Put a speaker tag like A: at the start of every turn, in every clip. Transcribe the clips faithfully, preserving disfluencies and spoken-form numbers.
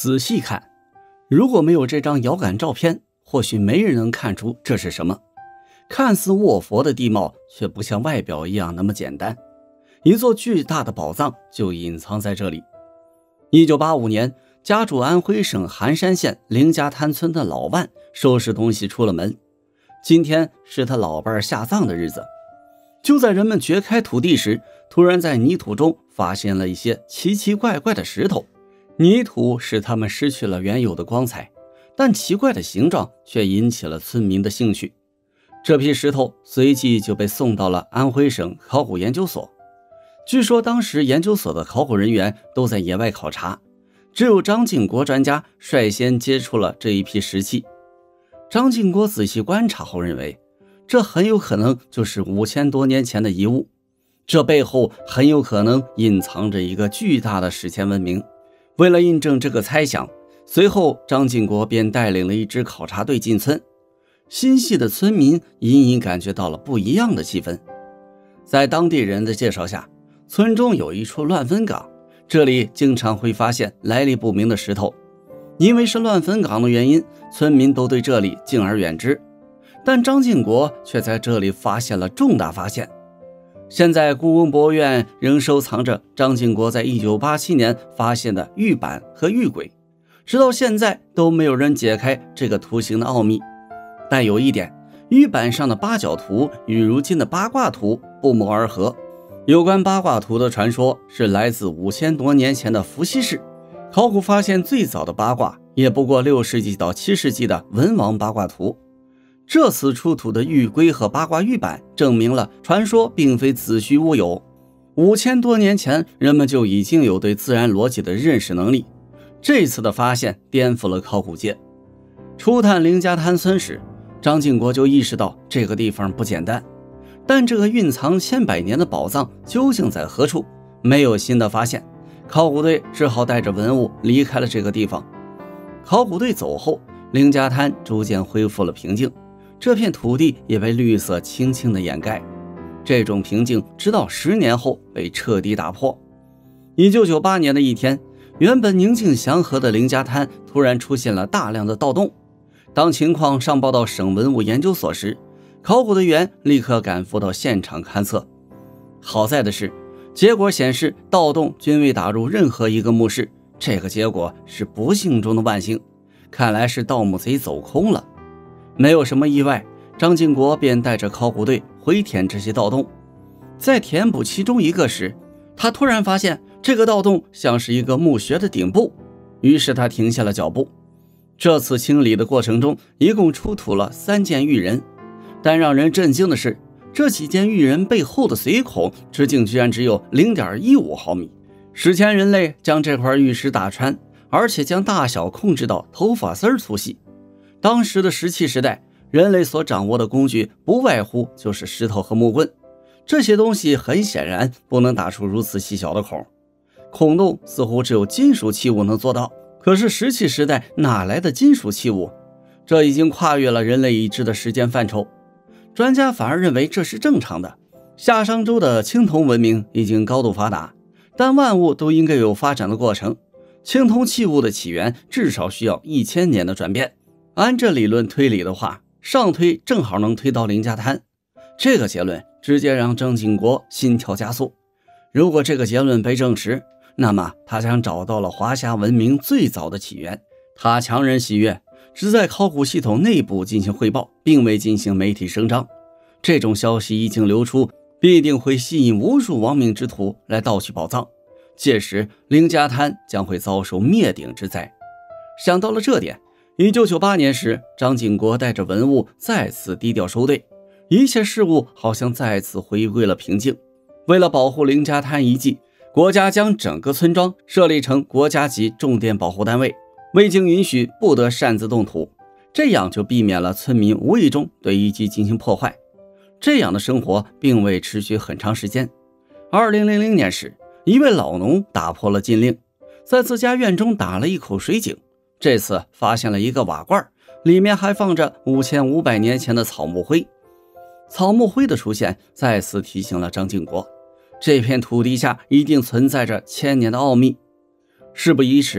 A: 仔细看，如果没有这张遥感照片，或许没人能看出这是什么。看似卧佛的地貌，却不像外表一样那么简单。一座巨大的宝藏就隐藏在这里。一九八五年，家住安徽省含山县凌家滩村的老万收拾东西出了门。今天是他老伴下葬的日子。就在人们掘开土地时，突然在泥土中发现了一些奇奇怪怪的石头。泥土使他们失去了原有的光彩，但奇怪的形状却引起了村民的兴趣。这批石头随即就被送到了安徽省考古研究所。据说当时研究所的考古人员都在野外考察，只有张敬国专家率先接触了这一批石器。张敬国仔细观察后认为，这很有可能就是五千多年前的遗物，这背后很有可能隐藏着一个巨大的史前文明。为了印证这个猜想，随后张敬国便带领了一支考察队进村。心细的村民隐隐感觉到了不一样的气氛。在当地人的介绍下，村中有一处乱坟岗，这里经常会发现来历不明的石头。因为是乱坟岗的原因，村民都对这里敬而远之。但张敬国却在这里发现了重大发现。现在故宫博物院仍收藏着张敬国在一九八七年发现的玉板和玉轨，直到现在都没有人解开这个图形的奥秘。但有一点，玉板上的八角图与如今的八卦图不谋而合。有关八卦图的传说是来自五千多年前的伏羲氏，考古发现最早的八卦也不过六世纪到七世纪的文王八卦图。这次出土的玉龟和八卦玉板证明了传说并非子虚乌有。五千多年前，人们就已经有对自然逻辑的认识能力。这次的发现颠覆了考古界。初探凌家滩村时，张敬国就意识到这个地方不简单，但这个蕴藏千百年的宝藏究竟在何处？没有新的发现，考古队只好带着文物离开了这个地方。考古队走后，凌家滩逐渐恢复了平静，这片土地也被绿色轻轻地掩盖。这种平静直到十年后被彻底打破。一九九八年的一天，原本宁静祥和的凌家滩突然出现了大量的盗洞。当情况上报到省文物研究所时，考古队员立刻赶赴到现场勘测。好在的是，结果显示盗洞均未打入任何一个墓室，这个结果是不幸中的万幸，看来是盗墓贼走空了。没有什么意外，张敬国便带着考古队回填这些盗洞。在填补其中一个时，他突然发现这个盗洞像是一个墓穴的顶部，于是他停下了脚步。这次清理的过程中，一共出土了三件玉人，但让人震惊的是，这几件玉人背后的髓孔直径居然只有 零点一五毫米。史前人类将这块玉石打穿，而且将大小控制到头发丝粗细。当时的石器时代，人类所掌握的工具不外乎就是石头和木棍，这些东西很显然不能打出如此细小的孔。孔洞似乎只有金属器物能做到，可是石器时代哪来的金属器物？这已经跨越了人类已知的时间范畴。专家反而认为这是正常的。夏商周的青铜文明已经高度发达，但万物都应该有发展的过程。青铜器物的起源至少需要一千年的转变。按这理论推理的话，上推正好能推到凌家滩。这个结论直接让张敬国心跳加速。如果这个结论被证实，那么他将找到了华夏文明最早的起源。他强忍喜悦，只在考古系统内部进行汇报，并未进行媒体声张。这种消息一经流出，必定会吸引无数亡命之徒来盗取宝藏，届时凌家滩将会遭受灭顶之灾。想到了这点，一九九八年时，张敬国带着文物再次低调收队，一切事物好像再次回归了平静。为了保护凌家滩遗迹，国家将整个村庄设立成国家级重点保护单位，未经允许不得擅自动土，这样就避免了村民无意中对遗迹进行破坏。这样的生活并未持续很长时间。二零零零年时，一位老农打破了禁令，在自家院中打了一口水井，这次发现了一个瓦罐，里面还放着五千五百年前的草木灰。草木灰的出现再次提醒了张敬国，这片土地下一定存在着千年的奥秘。事不宜迟，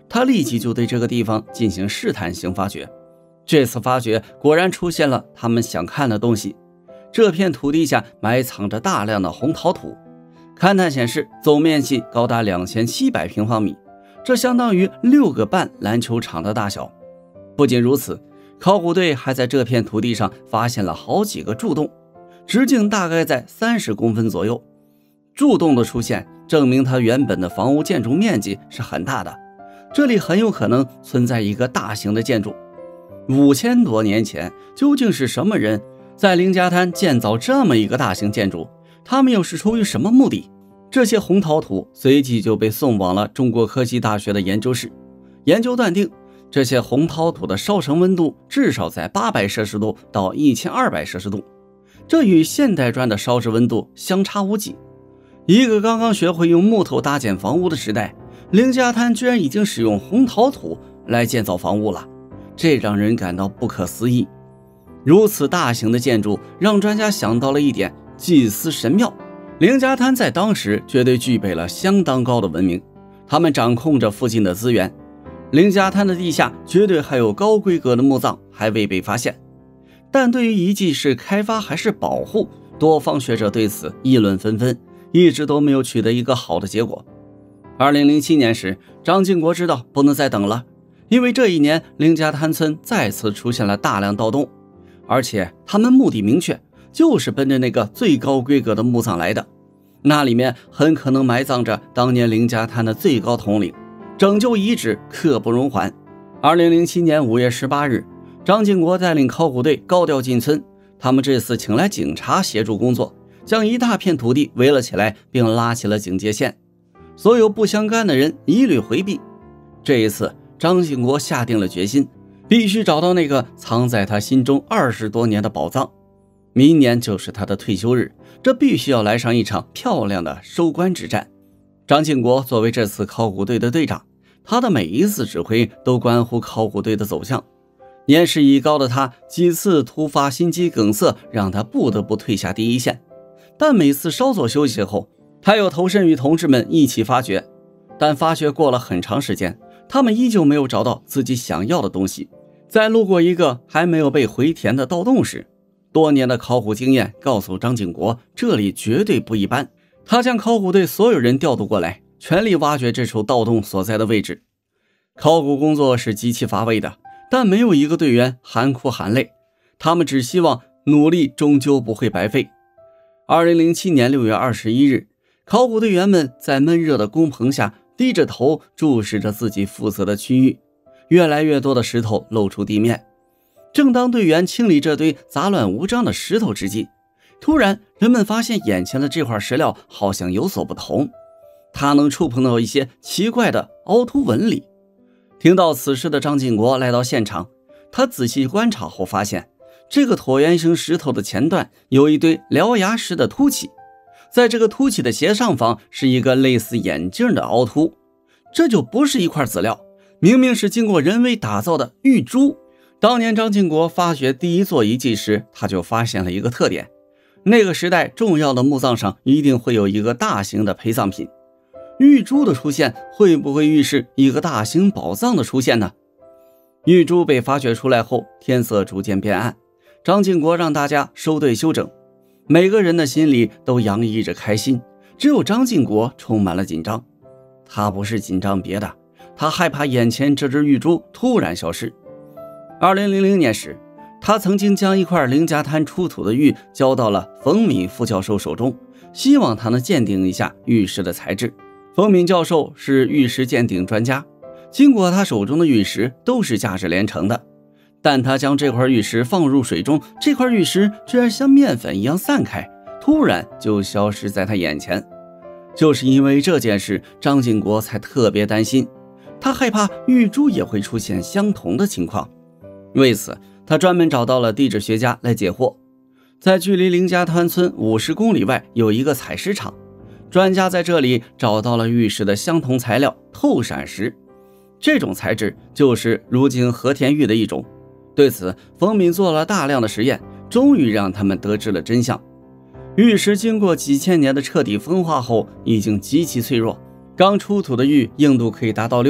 A: 他立即就对这个地方进行试探性发掘。这次发掘果然出现了他们想看的东西，这片土地下埋藏着大量的红陶土，勘探显示总面积高达两千七百平方米，这相当于六个半篮球场的大小。不仅如此，考古队还在这片土地上发现了好几个柱洞，直径大概在三十公分左右。柱洞的出现证明它原本的房屋建筑面积是很大的，这里很有可能存在一个大型的建筑。五千多年前，究竟是什么人在凌家滩建造这么一个大型建筑？他们又是出于什么目的？这些红陶土随即就被送往了中国科技大学的研究室，研究断定这些红陶土的烧成温度至少在八百摄氏度到一千二百摄氏度，这与现代砖的烧制温度相差无几。一个刚刚学会用木头搭建房屋的时代，凌家滩居然已经使用红陶土来建造房屋了，这让人感到不可思议。如此大型的建筑让专家想到了一点，祭祀神庙。凌家滩在当时绝对具备了相当高的文明，他们掌控着附近的资源。凌家滩的地下绝对还有高规格的墓葬还未被发现，但对于遗迹是开发还是保护，多方学者对此议论纷纷，一直都没有取得一个好的结果。二零零七年时，张经国知道不能再等了，因为这一年凌家滩村再次出现了大量盗洞，而且他们目的明确，就是奔着那个最高规格的墓葬来的，那里面很可能埋葬着当年凌家滩的最高统领，拯救遗址刻不容缓。二零零七年五月十八日，张经国带领考古队高调进村，他们这次请来警察协助工作，将一大片土地围了起来，并拉起了警戒线，所有不相干的人一律回避。这一次张经国下定了决心，必须找到那个藏在他心中二十多年的宝藏。明年就是他的退休日，这必须要来上一场漂亮的收官之战。张经国作为这次考古队的队长，他的每一次指挥都关乎考古队的走向。年事已高的他几次突发心肌梗塞，让他不得不退下第一线，但每次稍作休息后，他又投身与同志们一起发掘。但发掘过了很长时间，他们依旧没有找到自己想要的东西。在路过一个还没有被回填的盗洞时，多年的考古经验告诉张经国，这里绝对不一般。他将考古队所有人调度过来，全力挖掘这处盗洞所在的位置。考古工作是极其乏味的，但没有一个队员含哭含泪，他们只希望努力终究不会白费。二零零七年六月二十一日，考古队员们在闷热的工棚下低着头注视着自己负责的区域，越来越多的石头露出地面。正当队员清理这堆杂乱无章的石头之际，突然人们发现眼前的这块石料好像有所不同，它能触碰到一些奇怪的凹凸纹理。听到此事的张经国来到现场，他仔细观察后发现，这个椭圆形石头的前段有一堆獠牙石的凸起，在这个凸起的斜上方是一个类似眼镜的凹凸，这就不是一块籽料，明明是经过人为打造的玉珠。当年张经国发掘第一座遗迹时，他就发现了一个特点，那个时代重要的墓葬上一定会有一个大型的陪葬品，玉珠的出现会不会预示一个大型宝藏的出现呢？玉珠被发掘出来后，天色逐渐变暗，张经国让大家收队休整，每个人的心里都洋溢着开心，只有张经国充满了紧张。他不是紧张别的，他害怕眼前这只玉珠突然消失。二零零零年时，他曾经将一块凌家滩出土的玉交到了冯敏副教授手中，希望他能鉴定一下玉石的材质。冯敏教授是玉石鉴定专家，经过他手中的玉石都是价值连城的，但他将这块玉石放入水中，这块玉石居然像面粉一样散开，突然就消失在他眼前。就是因为这件事，张经国才特别担心，他害怕玉珠也会出现相同的情况。为此，他专门找到了地质学家来解惑。在距离凌家滩村五十公里外有一个采石场，专家在这里找到了玉石的相同材料透闪石，这种材质就是如今和田玉的一种。对此，冯敏做了大量的实验，终于让他们得知了真相。玉石经过几千年的彻底风化后，已经极其脆弱，刚出土的玉硬度可以达到六，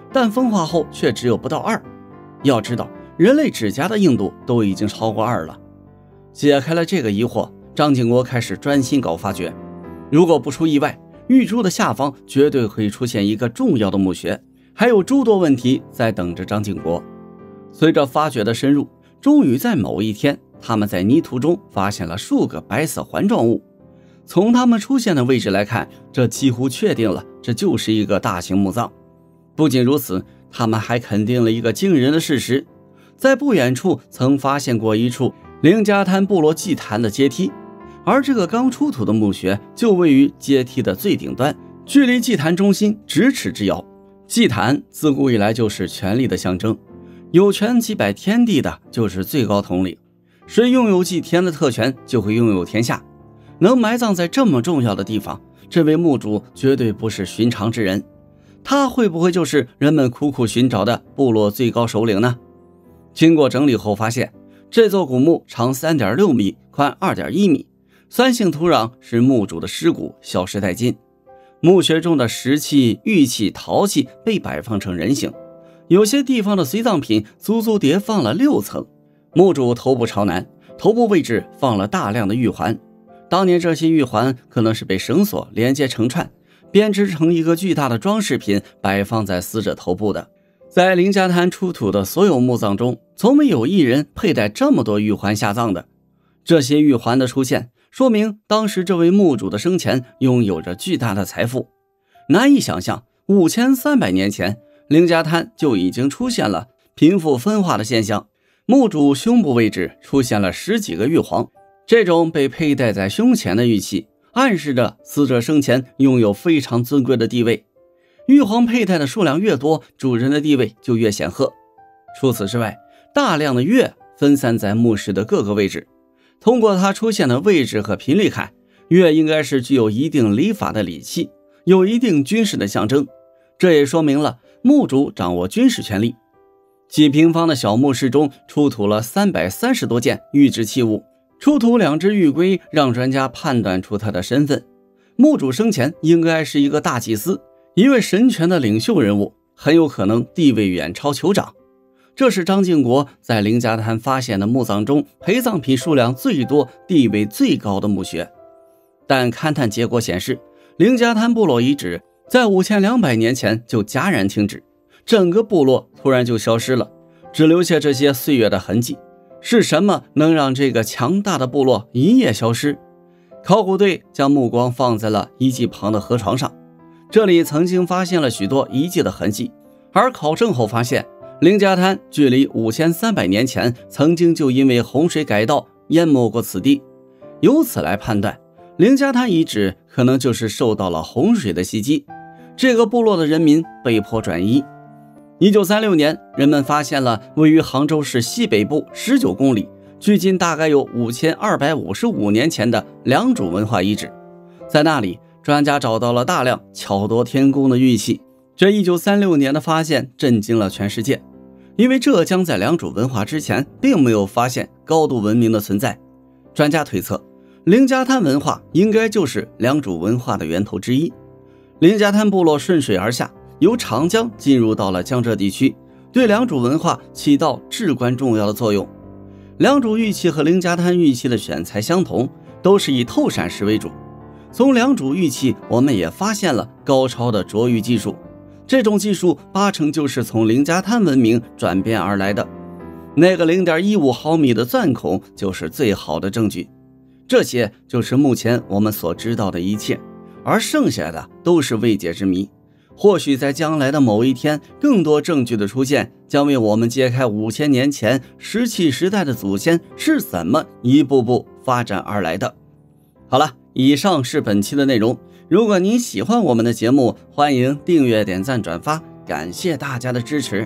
A: 但分化后却只有不到二。要知道，人类指甲的硬度都已经超过二了。解开了这个疑惑，张经国开始专心搞发掘。如果不出意外，玉珠的下方绝对会出现一个重要的墓穴，还有诸多问题在等着张经国。随着发掘的深入，终于在某一天，他们在泥土中发现了数个白色环状物。从它们出现的位置来看，这几乎确定了这就是一个大型墓葬。不仅如此，他们还肯定了一个惊人的事实，在不远处曾发现过一处灵家滩部落祭坛的阶梯，而这个刚出土的墓穴就位于阶梯的最顶端，距离祭坛中心咫尺之遥。祭坛自古以来就是权力的象征，有权击摆天地的就是最高统领，谁拥有祭天的特权，就会拥有天下。能埋葬在这么重要的地方，这位墓主绝对不是寻常之人。他会不会就是人们苦苦寻找的部落最高首领呢？经过整理后发现，这座古墓长 三点六米，宽 二点一米，酸性土壤使墓主的尸骨消失殆尽。墓穴中的石器、玉器、陶器被摆放成人形，有些地方的随葬品足足叠放了六层。墓主头部朝南，头部位置放了大量的玉环，当年这些玉环可能是被绳索连接成串，编织成一个巨大的装饰品，摆放在死者头部的。在灵家滩出土的所有墓葬中，从没有一人佩戴这么多玉环下葬的。这些玉环的出现，说明当时这位墓主的生前拥有着巨大的财富。难以想象，五千三百年前，灵家滩就已经出现了贫富分化的现象。墓主胸部位置出现了十几个玉皇，这种被佩戴在胸前的玉器，暗示着死者生前拥有非常尊贵的地位。玉皇佩戴的数量越多，主人的地位就越显赫。除此之外，大量的月分散在墓室的各个位置，通过它出现的位置和频率看，月应该是具有一定礼法的礼器，有一定军事的象征。这也说明了墓主掌握军事权力。几平方的小墓室中出土了三百三十多件玉制器物，出土两只玉龟，让专家判断出他的身份。墓主生前应该是一个大祭司，一位神权的领袖人物，很有可能地位远超酋长。这是张经国在灵家滩发现的墓葬中陪葬品数量最多、地位最高的墓穴。但勘探结果显示，灵家滩部落遗址在五千两百年前就戛然停止，整个部落突然就消失了，只留下这些岁月的痕迹。是什么能让这个强大的部落一夜消失？考古队将目光放在了遗迹旁的河床上，这里曾经发现了许多遗迹的痕迹，而考证后发现，灵家滩距离五千三百年前曾经就因为洪水改道淹没过此地。由此来判断，灵家滩遗址可能就是受到了洪水的袭击，这个部落的人民被迫转移。一九三六年，人们发现了位于杭州市西北部十九公里，距今大概有五千二百五十五年前的良渚文化遗址。在那里，专家找到了大量巧夺天工的玉器。这一九三六年的发现震惊了全世界，因为浙江在良渚文化之前并没有发现高度文明的存在。专家推测，灵家滩文化应该就是良渚文化的源头之一。灵家滩部落顺水而下，由长江进入到了江浙地区，对良渚文化起到至关重要的作用。良渚玉器和灵家滩玉器的选材相同，都是以透闪石为主。从良渚玉器，我们也发现了高超的琢玉技术，这种技术八成就是从灵家滩文明转变而来的。那个 零点一五毫米的钻孔就是最好的证据。这些就是目前我们所知道的一切，而剩下的都是未解之谜。或许在将来的某一天，更多证据的出现将为我们揭开五千年前石器时代的祖先是怎么一步步发展而来的。好了，以上是本期的内容。如果您喜欢我们的节目，欢迎订阅、点赞、转发，感谢大家的支持。